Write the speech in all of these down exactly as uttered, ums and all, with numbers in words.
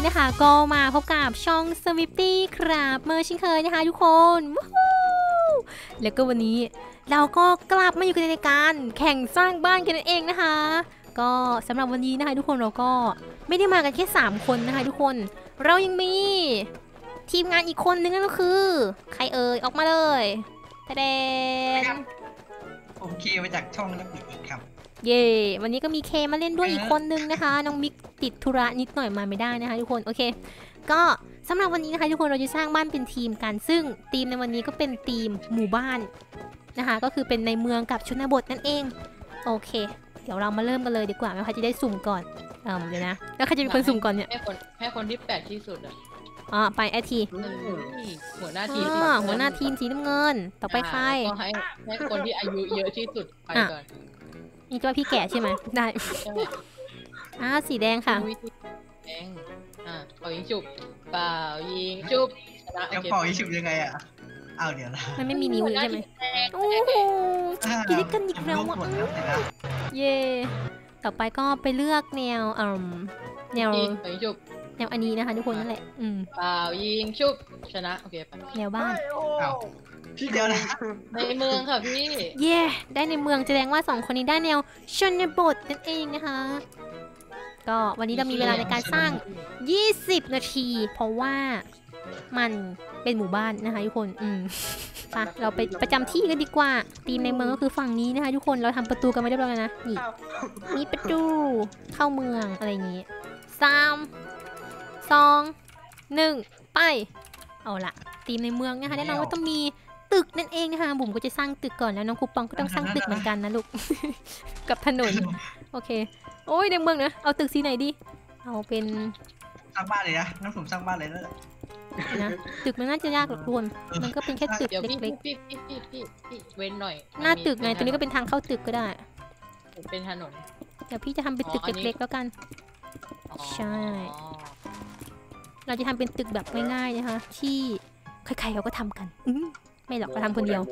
นะคะก็มาพบกับช่อง Swifty ครับเมื่อเช่นเคยนะคะทุกคนแล้วก็วันนี้เราก็กลับมาอยู่กันในการแข่งสร้างบ้านกันเองนะคะก็สำหรับวันนี้นะคะทุกคนเราก็ไม่ได้มากันแค่สามคนนะคะทุกคนเรายังมีทีมงานอีกคนนึงนั่นก็คือใครเอ่ยออกมาเลยแสดงผมเคมาจากช่องนักบิดอีกครับเย่วันนี้ก็มีเคมาเล่นด้วยอีกคนนึงนะคะน้องมิกติดธุระนิดหน่อยมาไม่ได้นะคะทุกคนโอเคก็สำหรับวันนี้นะคะทุกคนเราจะสร้างบ้านเป็นทีมกันซึ่งทีมในวันนี้ก็เป็นทีมหมู่บ้านนะคะก็คือเป็นในเมืองกับชนบทนั่นเองโอเคเดี๋ยวเรามาเริ่มกันเลยดีกว่าไม่ว่าจะได้สุ่มก่อนเออเดี๋ยวนะแล้วใครจะเป็นคนสุ่มก่อนเนี่ยให้คนให้คนที่แปลกที่สุดอ่ะอ๋อไปไอทีหัวหน้าทีมหัวหน้าทีมสีน้ำเงินต่อไปใครก็ให้ให้คนที่อายุเยอะที่สุดไปก่อนนี่ก็พี่แก่ใช่ไหมได้อ่าสีแดงค่ะแดงอ่าเป่ายิงจุบเป่ายิงจุบจะเป่ายิงจุบยังไงอ่ะเอาเดี๋ยวนะมันไม่มีนิ้วใช่ไหมโอ้โหกินกันอีกแล้วอ่ะเย่ต่อไปก็ไปเลือกแนวอ่าแนวแนวอันนี้นะคะทุกคนนั่นแหละอืมเป่ายิงชุบชนะโอเคไปแนวบ้านพี่เดียวนะในเมืองค่ะพี่เย่ได้ในเมืองแสดงว่าสองคนนี้ได้แนวชนบทนั่นเองนะคะก็วันนี้เรามีเวลาในการสร้างยี่สิบนาทีเพราะว่ามันเป็นหมู่บ้านนะคะทุกคนอืมไปเราไปประจำที่กันดีกว่าทีมในเมืองก็คือฝั่งนี้นะคะทุกคนเราทำประตูกันไม่ได้แล้วนะนี่มีประตูเข้าเมืองอะไรอย่างงี้สามสองหนึ่งไปเอาละทีมในเมืองนะคะแน่นอนว่าต้องมีตึกนั่นเองนะคะบุ๋มก็จะสร้างตึกก่อนแล้วน้องคูปองก็ต้องสร้างตึกเหมือนกันนะลูกกับถนนโอเคโอ้ยในเมืองนะเอาตึกสีไหนดีเอาเป็นสร้างบ้านเลยนะน้องผมสร้างบ้านเลยนะตึกมันน่าจะยากหรอกทุกคนมันก็เป็นแค่ตึกเล็กๆพี่พี่พี่พี่พี่เว้นหน่อยหน้าตึกไงตัวนี้ก็เป็นทางเข้าตึกก็ได้เป็นถนนเดี๋ยวพี่จะทำเป็นตึกเล็กๆแล้วกันใช่เราจะทำเป็นตึกแบบง่ายๆนะคะที่ใครๆเขาก็ทำกันไม่หรอกเราทำคนเดียว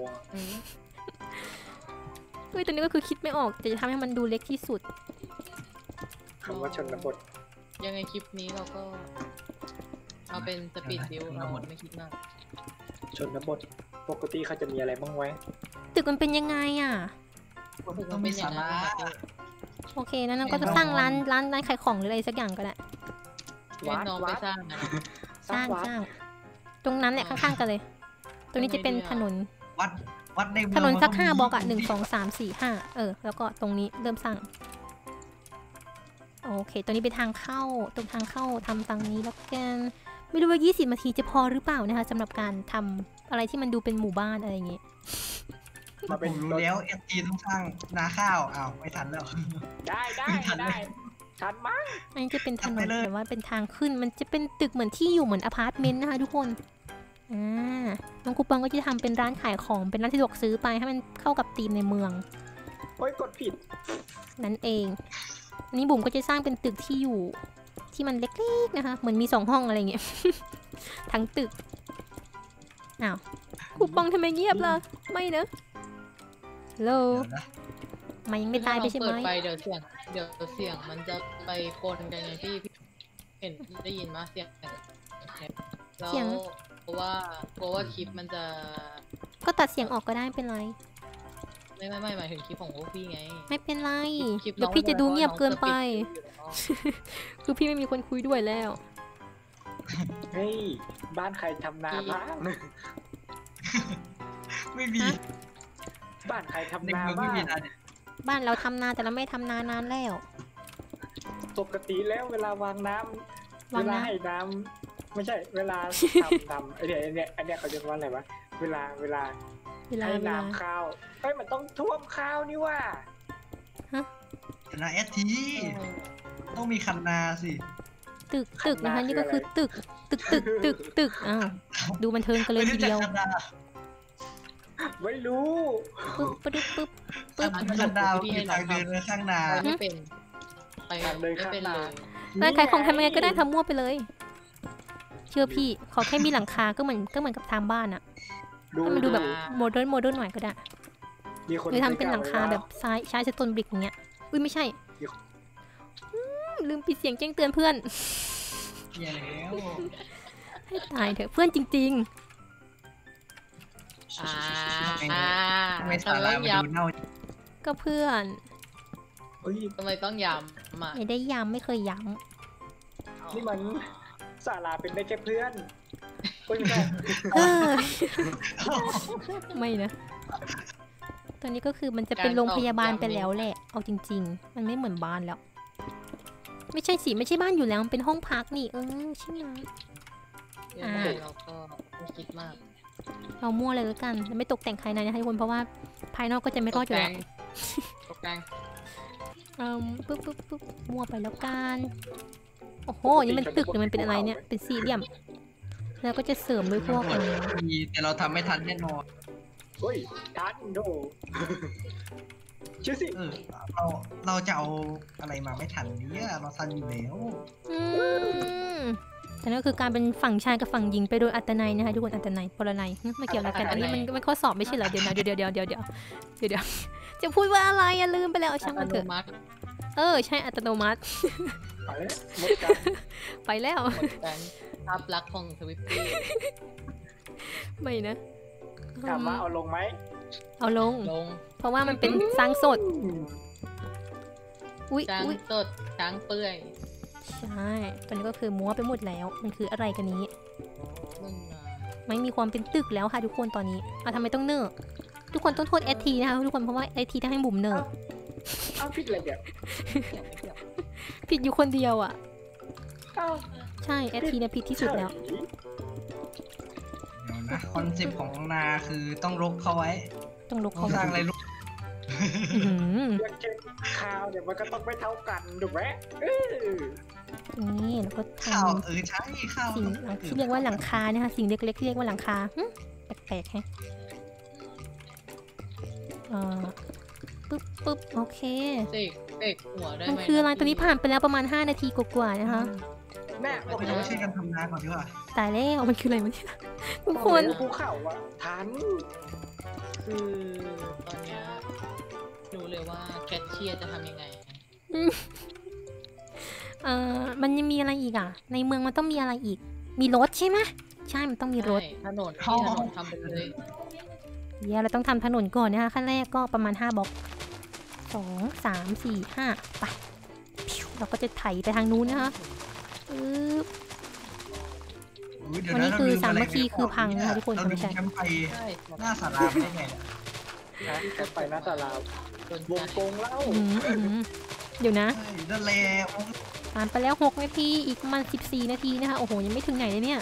เฮ้ยตัวนี้ก็คือคิดไม่ออกแต่จะทำให้มันดูเล็กที่สุดคำว่าชนบทยังไงคลิปนี้เราก็เอาเป็นสปีดดิวเราไม่คิดมากชนบทปกติเขาจะมีอะไรบ้างไว้ตึกมันเป็นยังไงอ่ะต้องมีสาระโอเคนั้นก็จะสร้างร้านร้านร้านขายของหรืออะไรสักอย่างก็ได้วัดน้องไปสร้างนะสร้างสร้างตรงนั้นแหละข้างๆกันเลยตรงนี้จะเป็นถนนวัดวัดในถนนสักห้าบล็อกอ่ะหนึ่งสองสามสี่ห้าเออแล้วก็ตรงนี้เริ่มสร้างโอเคตัวนี้เป็นทางเข้าตรงทางเข้าทำตรงนี้แล้วกันไม่รู้ว่ายี่สิบนาทีจะพอหรือเปล่านะคะสำหรับการทำอะไรที่มันดูเป็นหมู่บ้านอะไรอย่างเงี้ยมาเป็นรู้แล้วเอฟทีต้องสร้างนาข้าวอ้าวไม่ทันแล้วได้ได้ได้ทันมั้งอันนี้จะเป็นถนนแต่ว่าเป็นทางขึ้นมันจะเป็นตึกเหมือนที่อยู่เหมือนอพาร์ตเมนต์นะคะทุกคนอ่าน้องคูปองก็จะทำเป็นร้านขายของเป็นร้านที่สะดวกซื้อไปให้มันเข้ากับธีมในเมืองโอ้ยกดผิดนั่นเองอันนี้บุ๋มก็จะสร้างเป็นตึกที่อยู่ที่มันเล็กๆนะคะเหมือนมีสองห้องอะไรเงี้ยทั้งตึกอ้าวคูปองทำไมเงียบล่ะไม่เนอะโลมันยังไม่ตายไปใช่ไหมไปเดี๋ยวเสียงเดี๋ยวเสียงมันจะไปปนกันไงพี่เห็นได้ยินมาเสียงแล้วเพราะว่าเพราะว่าคลิปมันจะก็ตัดเสียงออกก็ได้เป็นไรไม่ไม่ไม่หมายถึงคลิปของพวกพี่ไงไม่เป็นไรเดี๋ยวพี่จะดูเงียบเกินไปคือพี่ไม่มีคนคุยด้วยแล้วเฮ้ยบ้านใครทำนาบ้างไม่มีบ้านใครทำนาบ้างบ้านเราทำนาแต่เราไม่ทำนานานแล้วปกติแล้วเวลาวางน้ำเวลาให้น้ำไม่ใช่เวลาทำทำไอเนี้ยไอเนี้ยไอเนี้ยเขาเรียกว่าอะไรวะเวลาเวลาให้น้ำข้าวเฮ้ยมันต้องท่วมข้าวนี่ว่าฮะนาเอสทีต้องมีคันนาสิตึกตึกนะคะนี่ก็คือตึกตึกตึกตึกตึกอ้าวดูมันเทิงกันเลยทีเดียวไม่รู้ปึ๊บปึ๊บปึ๊บปึ๊บคันดาวมีทางเดินข้างนาไม่เป็นไปเลยไม่เป็นเลยร้านขายของทำยังไงก็ได้ทำมั่วไปเลยเชื่อพี่ขอแค่มีหลังคาก็เหมือนก็เหมือนกับทางบ้านอะมันดูแบบโมเดิร์นโมเดิร์นหน่อยก็ได้หรือทำเป็นหลังคาแบบซ้ายใช้สโตนบริกอย่างเงี้ยอุ้ยไม่ใช่ลืมปิดเสียงแจ้งเตือนเพื่อนอย่าแล้วให้ตายเถอะเพื่อนจริงอ่าทำไมทำสาไมราต้องมันย้ดูเน่าๆ ก็เพื่อนเฮ้ยำทำไมต้องย้ำอ่ะไม่ได้ย้ำไม่เคยย้นี่มันสาราเป็นได้แค่เพื่อนเฮ้ยไม่ใช่ำเออไม่นะ ตอนนี้ก็คือมันจะเป็นโรงพยาบาลไปแล้วแหละ เอาจริง ๆ มันไม่เหมือนบ้านแล้ว ไม่ใช่สิไม่ใช่บ้านอยู่แล้วมันเป็นห้องพักนี่เออใช่ไหมเดี๋ยวไปเราก็ไม่คิดมากเรามั่วเลยแล้วกันเราไม่ตกแต่งภายในนะคะทุกคนเพราะว่าภายนอกก็จะไม่รอดอยู่แล้วตกแต่งเอ่มปุ๊บปุ๊บปุ๊บมั่วไปแล้วกันโอ้โหนี่มันตึกหรือมันเป็นอะไรเนี่ยเป็นสี่เหลี่ยม แล้วก็จะเสริมด้วยพวกอะไรมีแต่เราทำไม่ทันแน่นอนเฮ้ยทันโดชื่อสิเออเราเราจะเอาอะไรมาไม่ทันเนี่ยเราทันอยู่แล้วอืมแต่นั่นก็คือการเป็นฝั่งชายกับฝั่งหญิงไปโดยอัตนัยนะคะทุกคนอัตนัยปรนัยหึไม่เกี่ยวอะไรกันอันนี้มันมันข้อสอบไม่ใช่เหรอเดี๋ยวนะเดี๋ยวเดี๋ยวเดี๋ยวเดี๋ยวเดี๋ยวเดี๋ยวจะพูดว่าอะไรอะลืมไปแล้วเอาช่างมันเถอะมัติเออใช่อัตโนมัติไปแล้วหมดกันไปแล้วหมดกันภาพลักษณ์ของทวิตตี้ไม่นะถามว่าเอาลงไหมเอาลงลงเพราะว่ามันเป็นสร้างสด อุ้ยช้างอุ้ยสดช้างเปื่อยใช่ตอนนี้ก็คือมัวไปหมดแล้ว มันคืออะไรกันนี้มึงอ่ะไม่มีความเป็นตึกแล้วค่ะทุกคนตอนนี้อ่ะทำไมต้องเนอร์ทุกคนต้องโทษเอทีนะคะทุกคนเพราะว่าเอทีทำให้บุ๋มเนอร์เอาผิดอะไรเนี่ยผิดอยู่คนเดียวอ่ะเอาใช่เอทีเนี่ยผิดที่สุดแล้วเดี๋ยวนะคอนเซปต์ของนาคือต้องรกเข้าไว้ต้องลบต้อเข้างสมาร้างอะไรรกอื้อหืออย่างเช่นข้าวเนี่ยมันก็ต้องไม่เท่ากันถูกไหมเออนี่แล้วก็ทข้าวเออใช่ข้าวำสิ่งที่เรียกว่าหลังคานะคะสิ่งเล็กๆที่เรียกว่าหลังคาหึแปลกๆแฮะเอ่อปึ๊บปึ๊บโอเคเสกเสกหัวได้ไหมมันคืออะไรตอนนี้ผ่านไปแล้วประมาณห้านาทีกว่าๆนะคะแม่โอ้โหเราช่วยกันทำนาก่อนดีกว่าตายแล้วมันคืออะไรมันเนี่ยทุกคนภูเขาอะทันคือตอนเนี้ยรู้เลยว่าแคทเชียร์จะทำยังไงเอ่อมันยังมีอะไรอีกอ่ะ ในเมืองมันต้องมีอะไรอีก มีรถใช่ไหมใช่มันต้องมีรถใช่ถนนที่ถนนทำไปเลยเดี๋ยวเราต้องทำถนนก่อนนะคะขั้นแรกก็ประมาณห้าบล็อกสองสามสี่ห้าไปพิวเราก็จะไถไปทางนู้นนะคะปึ๊บอุ๊ยเดี๋ยวันนี้ะคือเรลืสามัคคีะไรคือพังนะคะทุกคนเราไม่ลืมใช่แคมป์ไฟใช่หน้าสาราไม่ได้ไงเนี่ยนะก็ไปหน้าตาลาวจนวงกงเล่าอื้อหืออื้อหือเดี๋ยวนะใช่นั่นแหละผ่านไปแล้วหกนาทีอีกประมาณสิบสี่นาทีนะคะโอ้โหยังไม่ถึงไหนเลยเนี่ยว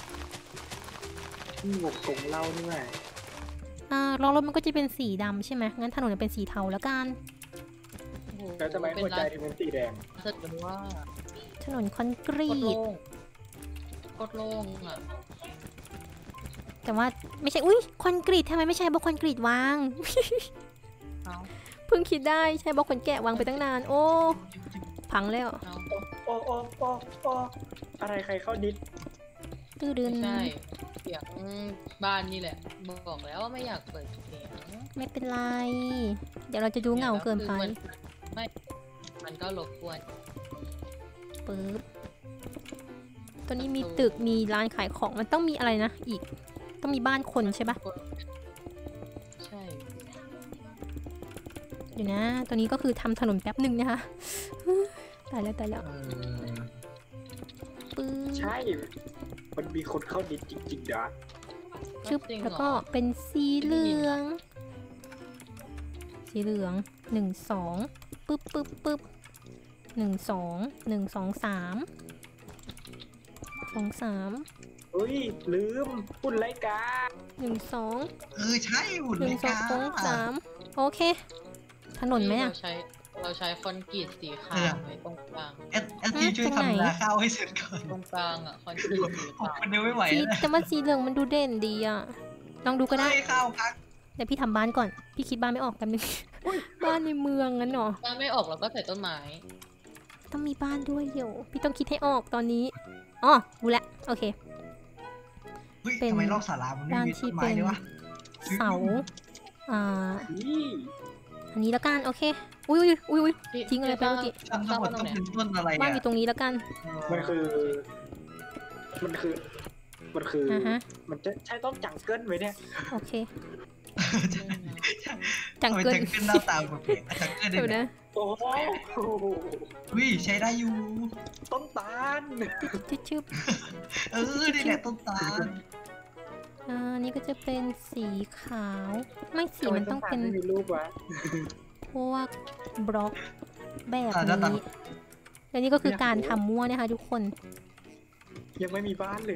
งกงเล่านี่แหละอ่ารองรถมันก็จะเป็นสีดำใช่ไหมงั้นถนนจะเป็นสีเทาแล้วกันโอ้โหแล้วทำไมเป็นหัวใจร้านถึงเป็นสีแดงเสร็จกันว่าถนนคอนกรีโคตรตโล่งโคตรโล่งอ่ะแต่ว่าไม่ใช่อุ้ยคอนกรีตทำไมไม่ใช่บล็อกคอนกรีตวางเอาเพิ่งคิดได้ใช่บล็อกขนแกะวางไปตั้งนาน โอ้พังแล้วเอาโอ้โอ้โอ้โอ้อะไรใครเข้าดิสตื้อดึนไม่ใช่เสียงบ้านนี่แหละ บอกแล้วว่าไม่อยากเปิดเสียงไม่เป็นไร เดี๋ยวเราจะดูเหงาเกินไปแล้วคือมันไม่ มันก็รบกวนปึ๊บตัวนี้มีตึกมีร้านขายของมันต้องมีอะไรนะอีก ต้องมีบ้านคนใช่ปะใช่เดี๋ยวนะ ตัวนี้ก็คือทำถนนแป๊บหนึ่งนะคะ ตายแล้วตายแล้วเออปึ๊บใช่ มันมีคนเข้าดิสจริงๆนะชึบจริงเหรอแล้วก็เป็นสีเหลือง สีเหลืองหนึ่งสองปึ๊บปึ๊บปึ๊บหนึ่งสองหนึ่งสองสามสองสามเฮ้ย ลืมปุ่นไรกาหนึ่งสองเออใช่หุ่นหนึ่เลงยสองกาสองสามโอเค ถนนไหมอ่ะเราใช้เราใช้คอนกรีตสีขาวไว้ตรงกลางเอสเอสทีช่วยตรงไหนทำนาข้าวให้เสร็จก่อนตรงกลางอ่ะคอนกรีตสีผมขาวคนเดียวไม่ไหวสีแล้วแต่ว่าสีเหลืองมันดูเด่นดีอ่ะ ลองดูก็ได้เฮ้ยข้าวพักเดี๋ยวพี่ทำบ้านก่อน พี่คิดบ้านไม่ออกแป๊บนึง บ้านในเมืองงั้นเหรอถ้าไม่ออกเราก็ใส่ต้นไม้ต้องมีบ้านด้วยเดี๋ยว พี่ต้องคิดให้ออกตอนนี้ อ๋อรู้แล้วโอเคเฮ้ยเป็นทำไมรอบสารามันไม่ด้านมีที่ต้นไม้เป็นเลยวะเสา อ่านี่อันนี้แล้วกัน โอเค อุ้ยอุ้ยอุ้ยอุ้ยที่ทิ้งอะไรไปเมื่อกี้ทั้งหมดต้องเป็นต้นอะไรบ้านอเนี่ยยู่ตรงนี้แล้วกันเออมันคือมันคือ มันคือออ่าฮะมันจะใช่ต้องจังเกิลไหมเนี่ยโอเคจัจังงเกิเกิลลจังเกิลหน้าตาแบบเปลี่ยนจังเกิลได้เดี๋ยวไหมนะโอ้โหวิใช้ได้อยู่ต้นตาลชึบชึบเออนี่แหละต้นตาลอ่านี่ก็จะเป็นสีขาว ไม่สีมันต้องเป็นทำไต้าลไม่มีรูปวะพวกบล็อกแบบนี้และนี่ก็คือการทำมั่วนะคะทุกคนยังไม่มีบ้านเลย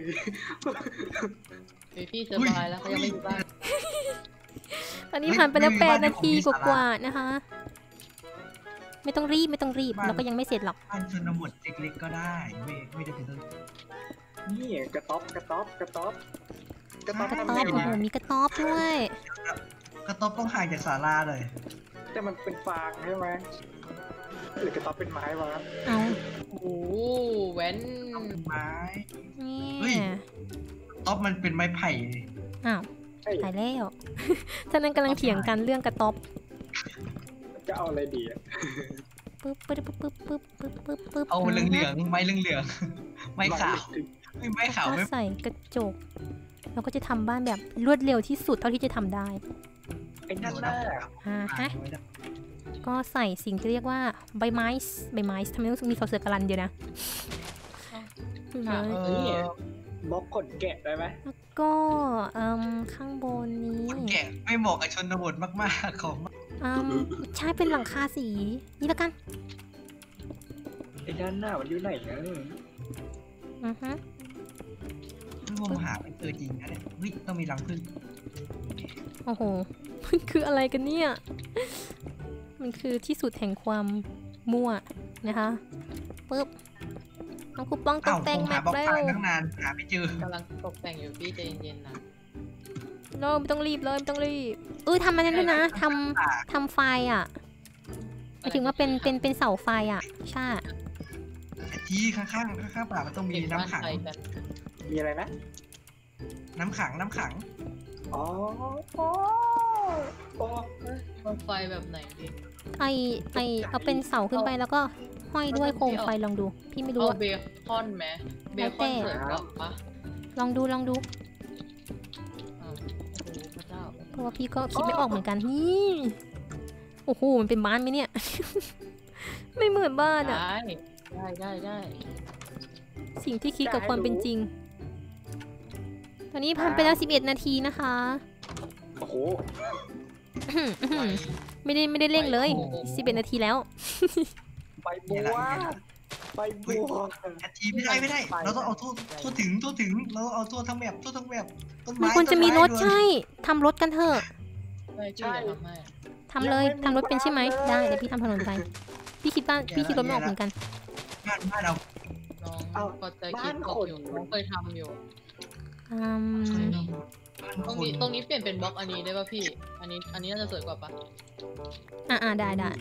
พี่สบายแล้วเขายังไม่มีบ้านตอนนี้ผ่านไปแล้วแปดนาทีกว่าๆนะคะ ไม่ต้องรีบไม่ต้องรีบเราก็ยังไม่เสร็จหรอกบ้านชนบทเล็กๆก็ได้ไม่ไม่ได้เป็นต้นนี่กระต๊อบกระต๊อบกระต๊อบกระต๊อบกระทำต๊อไงบโอ้ดีโหมีกระต๊อบด้วยกระต๊อบต้องห่างจากศาลาเลยแต่มันเป็นฟางใช่ไหมหรือกระต๊อบเป็นไม้วะเอาโอ้โหแหวนต้องเป็นไม้นี่เฮ้ย ต๊อบมันเป็นไม้ไผ่อ้าวเอ้ยตายแล้ว ท่านั้นกำลังเถียงกันเรื่องกระต๊อบจะเอาอะไรดีอะปึ๊บปึ๊บปึ๊บปึ๊บปึ๊บปึ๊บปึ๊บเอาเหลืองๆไม้เหลืองๆไม้ขาวไม่ไม้ขาวก็ไม่ใส่กระจกเราก็จะทำบ้านแบบรวดเร็วที่สุดเท่าที่จะทำได้ไอ้นั่นน่ะอ่าฮะไม่ได้ก็ใส่สิ่งที่เรียกว่าใบไม้ใบไม้ทำไมต้องมีสอเสือกรันเดียวนะค่ะเลยเออบล็อกขนแกะได้ไหมแล้วก็เอ่มข้างบนนี้คนแก่ไม่เหมาะกับชนบทมากๆของอืมใช่เป็นหลังคาสีนี่แล้วกันไอ้ด้านหน้ามันอยู่ไหนนะอือฮึรวมหาไม่เจอจริงนะเนี่ยเฮ้ยต้องมีรังผึ้งโอ้โห มันคืออะไรกันเนี่ย มันคือที่สุดแห่งความมั่วนะคะปึ๊บน้องคูปองตอ้าก วแต่งผมแมหาปบล็อกเร็ฟาว งตั้งนานหาไม่เจอกำลังตกแต่งอยู่พี่ใจเย็นๆนะเราไม่ต้องรีบเลยไม่ต้องรีบเออทำมันนั้นด้วยนะทำทำไฟอ่ะหมายถึงว่าเป็นเป็นเป็นเสาไฟอ่ะ ใช่ทีข้างๆข้างๆป่ามันต้องมีเห็นบ้านน้ำขังไฟกันมีอะไรนะน้ำขังน้ำขังอ๋ออ๋ออ๋อบ้านไฟแบบไหนดีไอไอเอาเป็นเสาขึ้นไปแล้วก็ห้อยด้วยโคมไฟลองดู พี่ไม่รู้เอาอะเบคอนไหมเบคอนสวยกว่าปะลองดูลองดูอ้าวโอ้โหพระเจ้าเพราะว่าพี่ก็คิดไม่ออกเหมือนกันนี่โอ้โหมันเป็นบ้านไหมเนี่ย ไม่เหมือนบ้านอ่ะได้ได้ได้ได้สิ่งที่คิดกับความเป็นจริง ตอนนี้ผ่านไปแล้วสิบเอ็ดนาทีนะคะโอ้โหอื้อหือไม่ได้ไม่ได้เร่งเลยสิบเอ็ดนาทีแล้วใบบัวใบบัวอาทีไม่ได้ไม่ได้ เราต้องเอาทั่วทั่วถึงทั่วถึงเราต้องเอาทั่วทั้งแบบทั่วทั้งแบบต้นมีไม้คนจะมีรถต้นได้วยใช่ทำรถกันเถอะได้ช่วยทำให้ทำเลยทำรถเป็นใช่ไหมได้เดี๋ยวพี่ทำถนนไป พี่คิดบ้านพี่คิดรถไม่ออกเหมือนกันบ้านบ้านเราน้องพอใจคิดตกอยู่น้องเคยทำอยู่อืมตรงนี้ตรงนี้เปลี่ยนเป็นบล็อกอันนี้ได้ป่ะพี่ อันนี้อันนี้น่าจะสวยกว่าปะอ่าอ่าได้ได้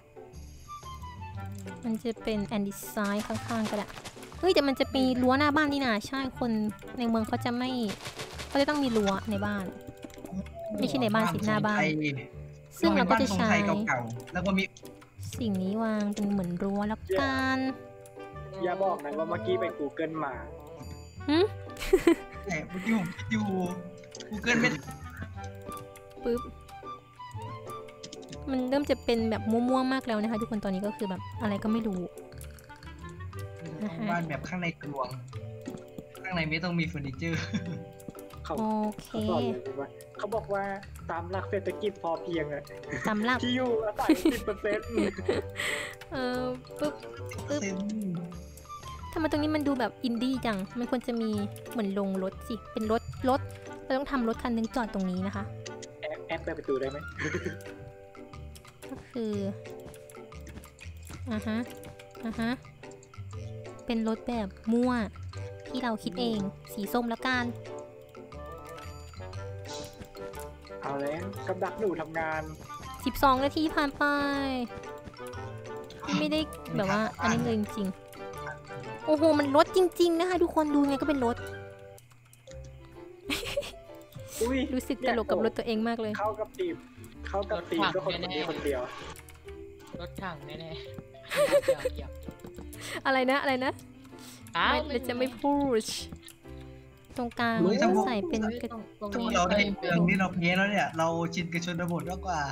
มันจะเป็นแอนดี้ไซน์ข้างๆก็ได้เฮ้ยแต่มันจะมีรั้วหน้าบ้านนี่นะใช่คนในเมืองเขาจะไม่เขาจะต้องมีรั้วในบ้าน ไม่ใช่ในบ้านสิหน้าบ้าน ซึ่งเราก็จะใช้บ้นทรงไทยเก่าๆแล้วก็มีสิ่งนี้วางเป็นเหมือนรั้วแล้วกันอย่าบอกนะว่าเมื่อกี้ไป Google มาหึแต่เมื่อกี้ผมคิดอยู่ Google ไม่ปึ๊บมันเริ่มจะเป็นแบบมั่วๆมากแล้วนะคะทุกคนตอนนี้ก็คือแบบอะไรก็ไม่รู้บ้านแบบข้างในกลวง ข้างในไม่ต้องมีเฟอร์นิเจอร์เขาโอเคเขาสอนเลยว่าเขาบอกว่าตามหลักเศรษฐกิจพอเพียงอะสำหรับที่อยู่อาศัยสิบเปอร์เซ็นต์เออปึ๊บ ปึ๊บเซนทำไมตรงนี้มันดูแบบอินดี้จัง มันควรจะมีเหมือนลงรถสิ เป็นรถรถเราต้องทำรถคันหนึงจอดตรงนี้นะคะแอบแอบเปิดประตูได้ไหมก็คืออ่าฮะอ่าฮะเป็นรถแบบมั่วที่เราคิดเอง สีส้มละกันเอาแล้วกับดักหนูทำงานสิบสองนาทีผ่านไป ไม่ได้แบบว่าอันนี้เลยจริงๆ โอ้โห มันรถจริง ๆ นะคะ ทุกคนดูไงก็เป็นรถอุ้ยรู้สึกตลกกับรถตัวเองมากเลยเข้ากับตีมเข้ากับตีมก็คนนี้คนเดียวรถถังแน่ๆเกี่ยวเกี่ยวอะไรนะ อะไรนะอ้าวไม่เราจะไม่พูดตรงกลางต้องใส่เป็นกระตรงตรงพวกนี้เราได้เป็นเมืองนี่เราเพ้แล้วเนี่ย เราชินกับชนบทมากกว่า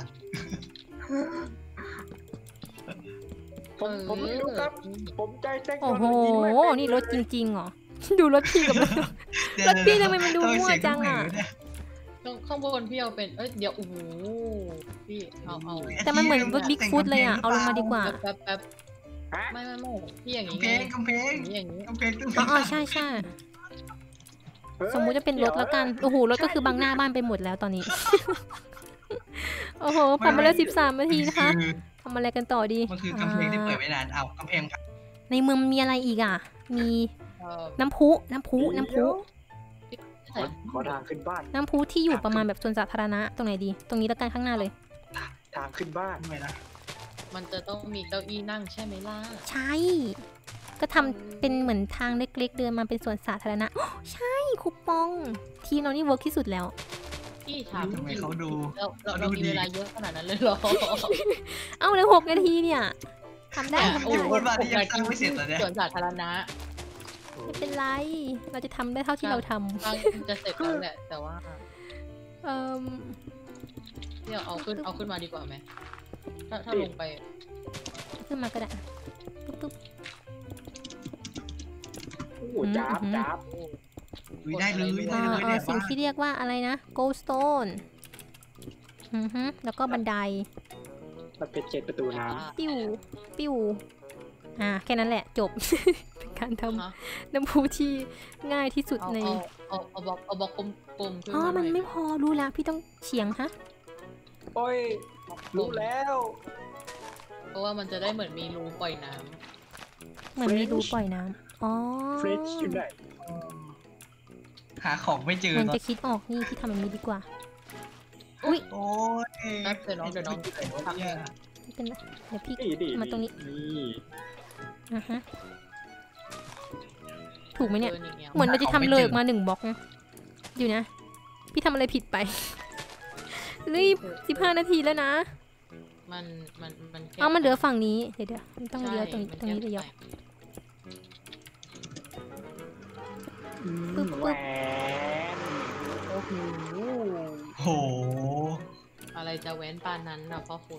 ผมผมไม่รู้ครับ ผมใจเต้นโอ้โหยิงไม่เป็นี่รถจริงๆเหรอ ดูรถพี่กับรถ รถพี่ทำไมมันดูมั่วจังอ่ะข้างข้างบนพี่เอาเป็นเอ้ยเดี๋ยวโอ้โหพี่เอาเอาแต่มันเหมือนรถบิ๊กฟุตเลยอ่ะ เอาลงมาดีกว่าแป๊บแป๊บฮะไม่ไม่ไม่พี่อย่างกำนี้แพงกำแพงอย่างนี้อย่างนี้กำแพงต้องอ๋ออ๋อใช่ใช่ สมมุติจะเป็นรถแล้วกัน โอ้โห รถก็คือบังหน้าบ้านไปหมดแล้วตอนนี้ โอ้โหผ่านมาแล้วสิบสามนาทีนะคะ ทำอะไรกันต่อดีมันคือกำแพงที่เปิดไม่นานเอากำแพงในเมืองมีอะไรอีกอ่ะ มีเอ่อน้ำพุ น้ำพุ น้ำพุขอขอทางขึ้นบ้านน้ำพุที่อยู่ประมาณแบบสวนสาธารณะตรงไหนดี ตรงนี้แล้วกันข้างหน้าเลยทางขึ้นบ้านทำไมนะมันจะต้องมีเก้าอี้นั่งใช่ไหมล่ะใช่ ก็ทำเป็นเหมือนทางเล็กๆ เดินมาเป็นสวนสาธารณะโอ้ใช่คูปอง ทีมเรานี่เวิร์กที่สุดแล้วพี่ถามทำไมเขาดูเราเราเขาดูเรามีดีเวลาเยอะขนาดนั้นเลยเหรอเอ้าเหลือหกนาทีเนี่ยทำได้แต่ทำโอ้ได้โห บ้านที่ยังสร้างไม่เสร็จเหรอเนี่ยส่วนสาธารณะไม่เป็นไร เราจะทำได้เท่าที่เราทบางจะเสร็จแล้วแหละ แต่ว่าำเอ่มพี่เอาเอาขึ้นเอาขึ้นมาดีกว่าไหมถ้าถ้าลงไปขึ้นมาก็ได้ปุ๊บปุ๊บโอ้โหจ้าบจ้าบอุ๊ยได้เลยได้เอ่อเลยเอ่เนี่อย สิ่งบ้านที่เรียกว่าอะไรนะ goldstone อือฮึแล้วก็บันไดมันเป็นเจ็ดประตูน้ปิ้ว ปิ้ว อ่า แค่นั้นแหละ จบ เป็นการทฮะำน้ำพุที่ง่ายที่สุดเอาในเอาเอาเอาบล็อกเอาบล็อกกลมๆขึ้นอ๋อมาหมัน่นอยไม่พอรู้แล้ว พี่ต้องเฉียงฮะำโอ้ย รู้แล้วเพราะว่ามันจะได้เหมือนมีรูปล่อยน้เหมือนมีรูปล่อยน้ำอ๋อฟริชอยู่ไหนหาของไม่เจอมันตอนจะคิดออกนี่พี่ทำแบบนี้ดีกว่า อุ้ยโอ้ยำแป๊บเดี๋ยวน้องเดี๋ยวน้องไอ้วะเนี่ยไม่เป็นไรเดี๋ยวพี่ดีดีมาตรงนี้นี่อ่ะฮะ ถูกไหมเนี่ยดิอีกแล้วเหมือนเราจะทำเลยออกมาหนึ่งบล็อกนะอยู่นะ พี่ทำอะไรผิดไป รีบสิบห้านาทีแล้วนะมันมันมันแค่เอามันเหลือฝั่งนี้ เดี๋ยวเดี๋ยวมันต้องเลี้ยวตรงนี้ใช่ตรงนี้มัเดี๋ยวแค่อืมปึ๊บปึ๊บแหวนโอ้โหโหอะไรจะแว้นปานนั้นนะพ่อคุณ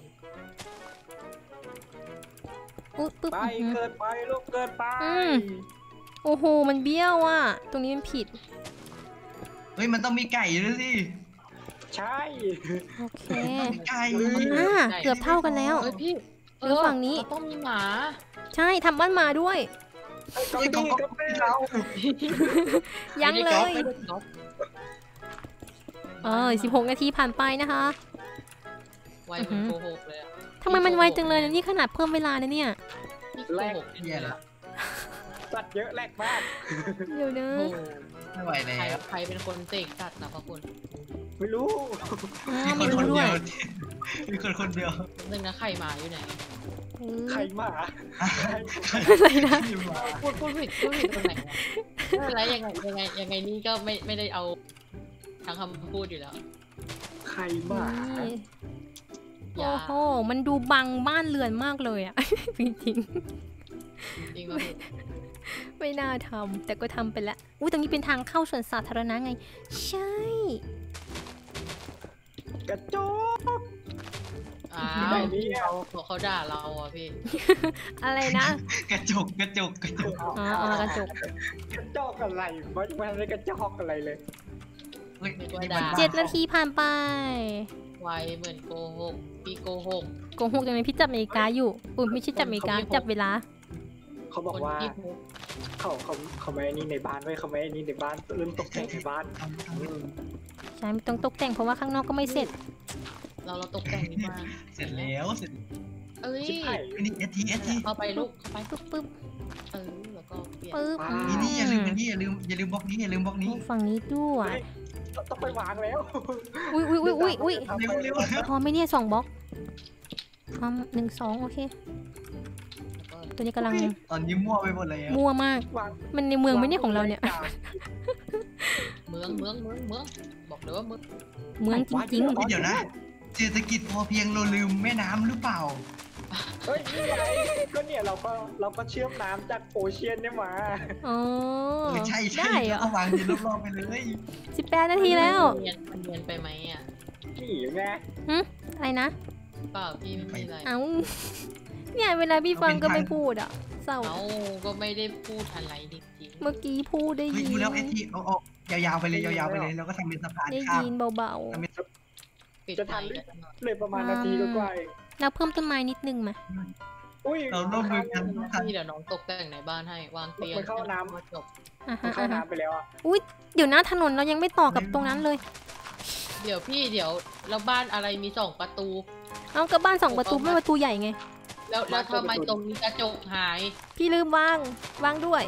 อุ๊ยปึ๊บไปอื้อหือเกินไปลูกเกินไปอืม โอ้โห มันเบี้ยวอ่ะ ตรงนี้มันผิดเฮ้ยมันต้องมีไก่ด้วยสิใช่โอเคต้องมีไก่อ่า เกือบเท่ากันแล้วเฮ้ยพี่หรือฝั่งนี้ต้องมีหมาใช่ทำบ้านมาด้วยไอ้เกาไอ้หก็ลีก็กับไม่แม่เรายังเลยไม่ได้ก๊อฟเออสิบหกนาทีผ่านไปนะคะไวเหมือนโกหกเลยอะทำไมมันไวจังเลยนะนี่ขนาดเพิ่มเวลานะเนี่ยพี่โกหกแย่ละสัตว์เยอะแรกมากเดี๋ยวนะโอ้โหไม่ไหวแล้ใครวใครเป็นคนเสกสัตว์นะพ่อคุณไม่รู้อ๋อมีคนไม่คนรู้ด้เดีวยยวมีคนคนเดียวนึงนะไข่หมาอยู่ไหนเออใครหมาอะไรนะพูดพูดผิดพูดผิดตรงไหนนะไม่เป็นไรยังไงยังไงยังไงนี่ก็ไม่ไม่ได้เอาทั้งคำพูดอยู่แล้วใครหมานี่อย่าโอ้โห มันดูบังบ้านเรือนมากเลยอ่ะ จริงจริงป่ะพี่ๆ ไม่น่าทำแต่ก็ทำไปแล้วอุ้ยตรงนี้เป็นทางเข้าสวนสาธารณะไง ใช่กระจกอ้าไม่วมีพี่อ่ะเขาเขาด่าเราอ่ะพี่อะไรนะกระจกกระจกกระจกอ๋ออ๋อกระจกกระจกอะไรมันมันไม่กระจกอะไรเลยเฮ้ยนึกว่านี่ด่ามันเจ็ดนาทีผ่านไปไวเหมือนโกหกพี่โกหกโกหกจังเลยพี่จับนาฬิกาอยู่อุ้ยไม่ใช่จับนาฬิกาจับเวลาเขาบอกคนว่าที่มุกเขาเขาเขาไม่ไอ้นี่ในบ้านไว้ยเขาไม่ไอ้นี่ในบ้านเรื่องตกแต่งในบ้านทำทำอืมใช่ไม่ต้องตกแต่งเพราะว่าข้างนอกก็ไม่เสร็จเราเราตกแต่งดีมากเสร็จแล้วเสร็จเอ้ยชิบหายอันนี้เอทีเอทีเข้าไปลูกเข้าไปปึ๊บปึ๊บเออแล้วก็เปลี่ยนปึ๊บนี่นี่อย่าลืมอันนี้อย่าลืมอย่าลืมบล็อกนี้อย่าลืมบล็อกนี้ฝั่งนี้ด้วยต้องไปวางแล้วอุ้ยอุ้ยอุ้ยอุ้ยอุ้ยเร็วเร็วพอไหมเนี่ยสองบล็อกทำหนึ่งสองโอเคแล้วก็ตัวนี้กำลังตอนนี้มั่วไปหมดเลยมั่วมากวางมันในเมืองไหมเนี่ยของเราเนี่ยเมืองเมืองเมืองเมืองบอกเลยว่าเมืองเมืองจริงเดี๋ยวนะเศรษฐกิจพอเพียงเราลืมแม่น้ำหรือเปล่าเฮ้ยนี่ไงก็เนี่ยเราก็เราก็เชื่อมน้ำจากโอเชียนเนี่ยมาอ๋อเออใช่ใช่ได้เหรอก็วางดินรอบๆไปเลยสิบแปดนาทีแล้วเนียนมันเนียนไปไหมอ่ะนี่ไงหึอะไรนะเปล่าพี่ไม่มีอะไรเอ้าเนี่ยเวลาพี่ฟังก็ไม่พูดอ่ะเศร้าเอ้าก็ไม่ได้พูดอะไรจริงเมื่อกี้พูดได้เฮ้ยยินดูแล้วไอ้ที่เอาเอายาวๆไปเลยยาวๆไปเลยแล้วก็ทำเป็นสะพานได้ข้ามยินเบาทำเป็นๆปิดจะไฟทันหรือกันหน่อยเลยประมาณนาทีก็กว่าเองๆแล้วเพิ่มต้นไม้นิดนึงมาอุ้ยเราร่วมมือกันทุกท่านพี่เดี๋ยวน้องตกแต่งในบ้านให้วางเตียงมันเข้าน้ำก็จบอ่ะมันฮะเข้าอ่ะฮะน้ำไปแล้วอ่ะอุ้ยเดี๋ยวนะถนนเรายังไม่ต่อกับตรงนั้นเลยเดี๋ยวพี่เดี๋ยวแล้วบ้านอะไรมีสองประตูเอากระบ้านสองประตูไม่ประตูใหญ่ไงแล้วแล้วทำไมตรงนี้กระจกหายพี่ลืมวางวางด้วย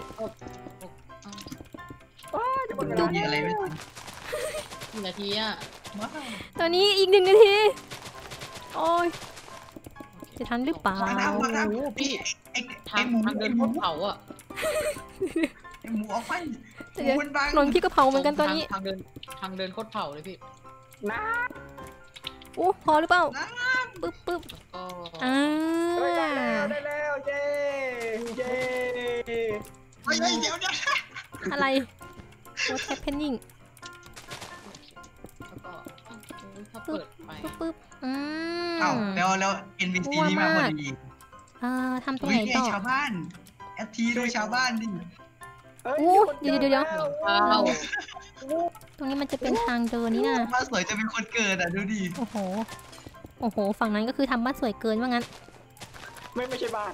อ้าวจะหมดเวดูลามีอะไรไม่ทันกี่นาทีอ่ะว้าวตอนนี้อีกหนึ่งนาที โอ้ย จะทันหรือเปล่าวางน้ำวางน้โอ้โหำพี่ไอ้ทาไอ้งหมูทางเดิไอ้นหบมูนเขาอ่ะไอ้หมูออกไปหเดี๋มูยวมันบังนนพี่ก็เผาเหมือนกันตอนนี้ทางเดินทางเดินโคตรเผาเลยพี่น้อู้พอหรือเปล่า ปึ๊บปึ๊บก็อ่าำเฮ้ยได้แล้วได้แล้วเย้เย้เฮ้ยเฮ้ยเดี๋ยวเดี๋ยวอะไร What's happening แล้วก็อุ๊ยถ้าเปิดไปปึ๊บปึ๊บอืมเอ้าแล้วแล้ว เอ็น พี ซี นี่มาพอดีเอ่อทำตรงเฮ้ไหยนเนี่ยต่อชาวบ้านแอปทีดูชาวบ้านดิเฮ้ยอู้มีคนเดี๋ยวเดี๋ยวจอว้าวตรงนี้มันจะเป็นทางเดินนี่นะบ้านสวยจะเป็นคนเกิดอ่ะดูดิโอ้โห โอ้โห ฝั่งนั้นก็คือทำบ้านสวยเกินว่างั้นไม่ไม่ใช่บ้าน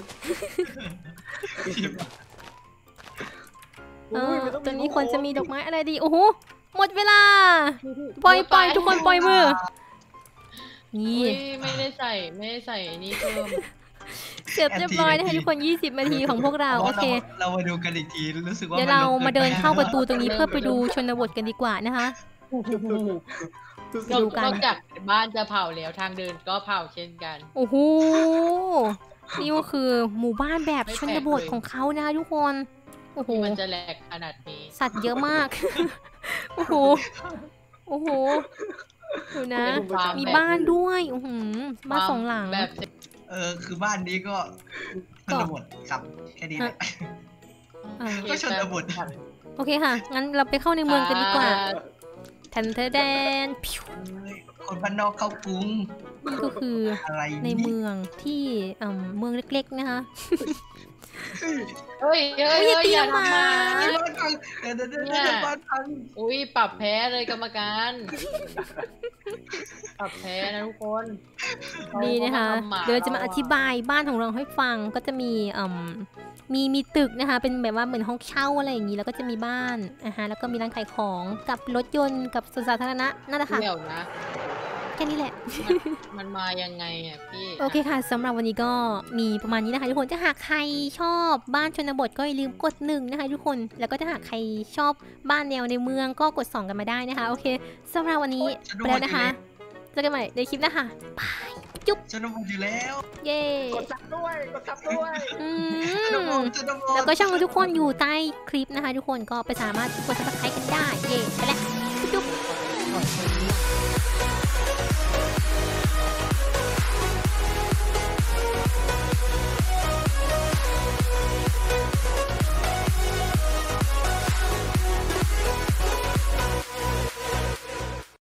เออมัตอนนี้ควรจะมีดอกไม้อะไรดี โอ้โห หมดเวลา ปล่อยปล่อยทุกคนปล่อยมือ นี่อุ๊ยไม่ได้ใส่ไม่ได้ใส่อันนี้เพิ่มเสร็จเรียบร้อยนะคะทุกคน ยี่สิบ นาทีของพวกเรา โอเคเรามาดูกันอีกทีรู้สึกว่าเดี๋ยวมันเราลงมาเดินเข้าประตูไปตรงนี้เพื่อไปดูชนบทกันดีกว่านะคะนอกดูกันนอกจากบ้านจะเผาแล้วทางเดินก็เผาเช่นกันโอ้โห นี่ก็คือหมู่บ้านแบบชนบทของเขานะคะทุกคน โอ้โหที่มันจะแหลกขนาดนี้สัตว์เยอะมาก โอ้โห โอ้โห ดูนะเป็นฟาร์มีแบบบ้านด้วยโอ้โหบ้านสองหลังแบบเออคือบ้านนี้ก็ชนบทครับแค่นี้แหละอ่าก็ชนบทโอเคค่ะ งั้นเราไปเข้าในเมืองกันดีกว่าอ่แทนเทแดนพิวเอ้ยคนบ้านนอกเข้ากรุงนี่ก็คืออะไรในเมืองที่เอ่อเมืองเล็กๆนะคะเฮ้ยเฮ้ยอุ๊ยอย่าเฮ้ยตีอย่าหมาทำมาบ้านพังเดี๋ยวเดี๋ยวเดี๋ยวเดี๋ยวบ้านพังอุ้ยปรับแพ้เลยกรรมการ ปรับแพ้นะทุกคนนี่นะคะขาทำหเดี๋ยวเราจะมาอธิบายบ้านของเราให้ฟังก็จะมีเอ่มมีมีตึกนะคะ เป็นแบบว่าเหมือนห้องเช่าอะไรอย่างนี้แล้วก็จะมีบ้านอ่ะฮะแล้วก็มีร้านขายของกับรถยนต์กับสวนสาธารณะนั่นแหละค่ะเดี๋ยวนะแค่นี้แหละมันมายังไงอ่ะพี่โอเคค่ะสำหรับวันนี้ก็มีประมาณนี้นะคะทุกคนถ้าหากใครชอบบ้านชนบทก็อย่าลืมกดหนึ่งนะคะทุกคนแล้วก็ถ้าหากใครชอบบ้านแนวในเมืองก็กดสองกันมาได้นะคะโอเคสำหรับวันนี้ไปแล้วนะคะเจอกันใหม่ในคลิปหนะคะบายจุ๊บชนบทอยู่แล้วเย้กดซับด้วยกดซับด้วยอืชนบมทชนบทแล้วก็ช่องของทุกคนอยู่ใต้คลิปนะคะ ทุกคนก็ไปสามารถกด ซับสไครบ์กันได้เย้ไปแล้ว